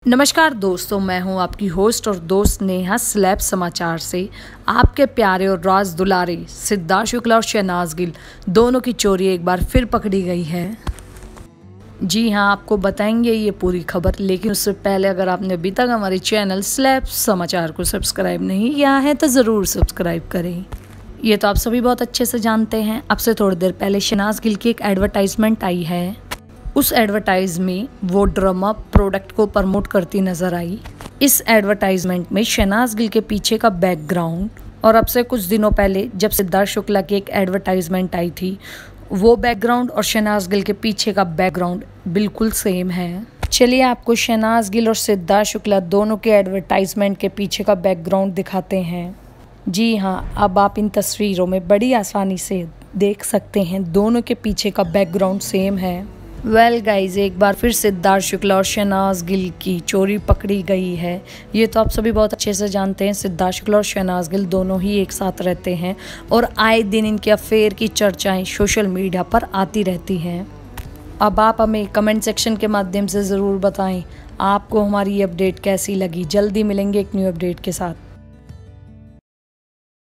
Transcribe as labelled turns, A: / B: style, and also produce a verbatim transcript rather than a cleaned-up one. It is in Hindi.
A: नमस्कार दोस्तों, मैं हूं आपकी होस्ट और दोस्त नेहा स्लैब समाचार से। आपके प्यारे और राज दुलारे सिद्धार्थ शुक्ला और शहनाज गिल दोनों की चोरी एक बार फिर पकड़ी गई है। जी हां, आपको बताएंगे ये पूरी खबर, लेकिन उससे पहले अगर आपने अभी तक हमारे चैनल स्लैब समाचार को सब्सक्राइब नहीं किया है तो ज़रूर सब्सक्राइब करें। ये तो आप सभी बहुत अच्छे से जानते हैं। अब से थोड़ी देर पहले शहनाज गिल की एक एडवर्टाइजमेंट आई है। उस एडवर्टाइज में वो ड्रामा प्रोडक्ट को प्रमोट करती नजर आई। इस एडवर्टाइजमेंट में शहनाज गिल के पीछे का बैकग्राउंड और अब से कुछ दिनों पहले जब सिद्धार्थ शुक्ला की एक एडवर्टाइजमेंट आई थी, वो बैकग्राउंड और शहनाज गिल के पीछे का बैकग्राउंड बिल्कुल सेम है। चलिए आपको शहनाज गिल और सिद्धार्थ शुक्ला दोनों के एडवर्टाइजमेंट के पीछे का बैकग्राउंड दिखाते हैं। जी हाँ, अब आप इन तस्वीरों में बड़ी आसानी से देख सकते हैं दोनों के पीछे का बैकग्राउंड सेम है। वेल गाइज, एक बार फिर सिद्धार्थ शुक्ला और शहनाज गिल की चोरी पकड़ी गई है। ये तो आप सभी बहुत अच्छे से जानते हैं, सिद्धार्थ शुक्ला और शहनाज गिल दोनों ही एक साथ रहते हैं और आए दिन इनके अफेयर की चर्चाएं सोशल मीडिया पर आती रहती हैं। अब आप हमें कमेंट सेक्शन के माध्यम से ज़रूर बताएं आपको हमारी ये अपडेट कैसी लगी। जल्दी मिलेंगे एक न्यू अपडेट के साथ।